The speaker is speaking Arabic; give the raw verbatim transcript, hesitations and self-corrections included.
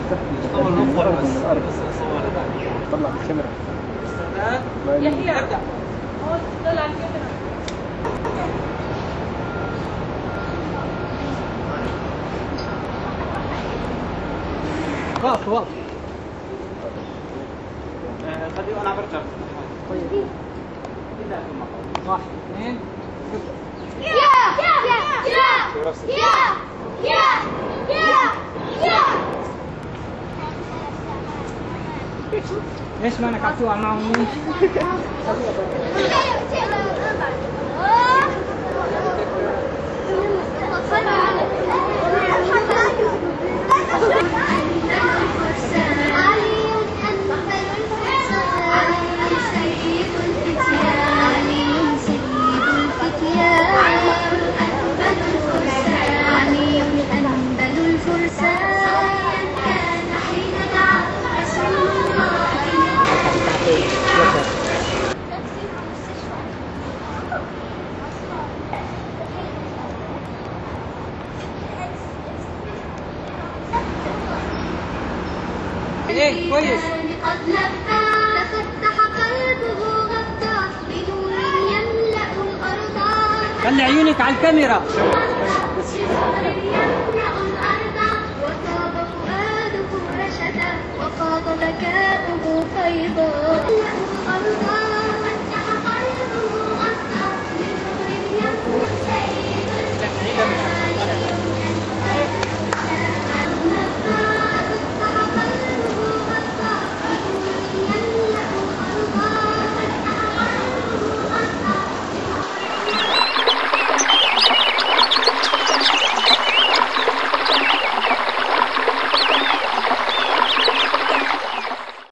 طلع الكاميرا. يحيى ابدأ. هو طلع الكاميرا. واقف واقف. خليه انا برجع. طيب. واحد اثنين. يا يا يا يا يا يا يا ليش ما نكعتوها معهم؟ ايه كويس. قد لبى تفتح قلبه غطى بنور يملأ الأرض. خلي عيونك على الكاميرا.